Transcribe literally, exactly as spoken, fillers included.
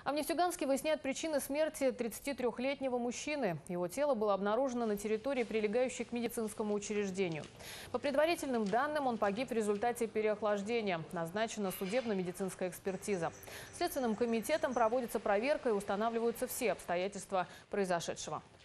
А в Нефтьюганске выясняют причины смерти тридцатитрёхлетнего мужчины. Его тело было обнаружено на территории, прилегающей к медицинскому учреждению. По предварительным данным, он погиб в результате переохлаждения. Назначена судебно-медицинская экспертиза. Следственным комитетом проводится проверка и устанавливаются все обстоятельства произошедшего.